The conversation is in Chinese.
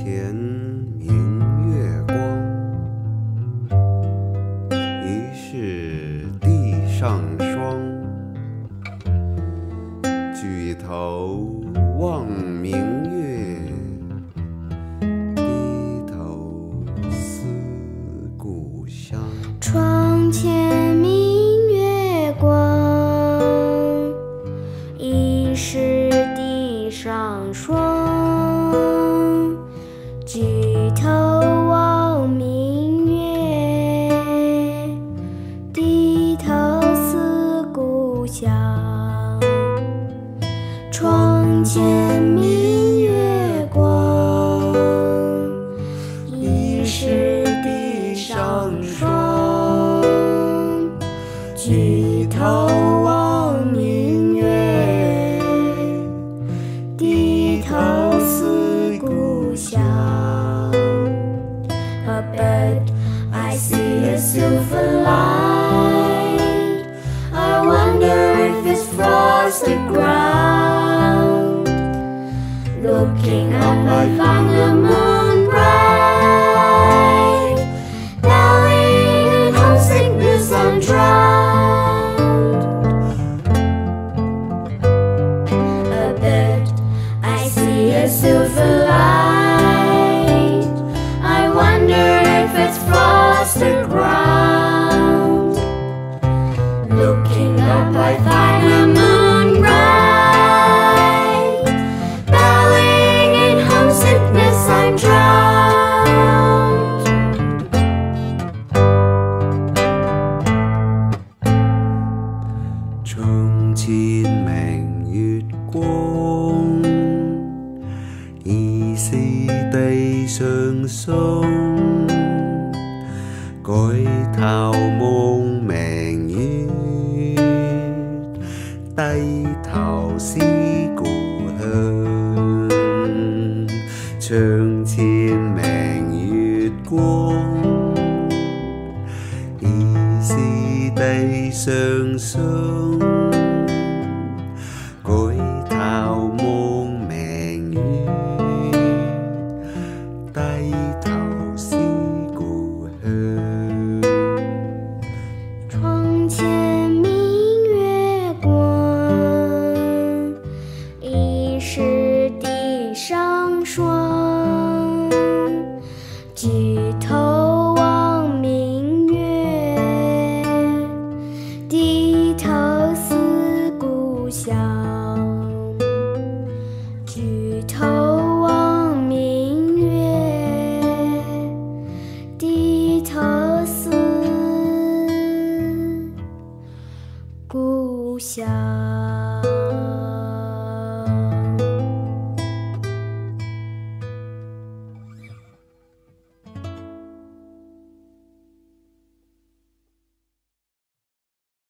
前明月光，疑是地上霜。举头望明月，低头思故乡。 窗前明月光，疑是地上霜。举头望明月，低头思故乡。窗前明月光，疑是地上霜。举头望明月，低头思故乡。But I see a silver light. I wonder if it's frosted ground. Looking up, I find the moon bright. Bowing in homesickness, I'm drowned. But I see a silver light. I wonder if it's frosted ground. Looking up, I find the moon bright. Bowing in homesickness, I'm drowned. 窗前明月光，疑是地上霜。改頭望明月，低頭思故鄉。窗前明月光，疑是地上霜。改頭望明月，低頭思故鄉。 窗前明月光，疑是地上霜。举头望明月，低头思故乡。举头望明月，低头思故乡。